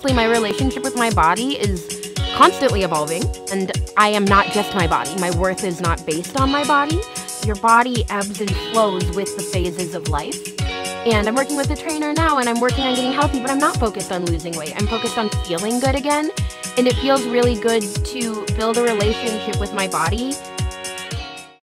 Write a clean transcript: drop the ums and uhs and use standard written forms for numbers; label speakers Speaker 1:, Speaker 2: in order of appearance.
Speaker 1: honestly, my relationship with my body is constantly evolving, and I am not just my body. My worth is not based on my body. Your body ebbs and flows with the phases of life. And I'm working with a trainer now, and I'm working on getting healthy, but I'm not focused on losing weight. I'm focused on feeling good again. And it feels really good to build a relationship with my body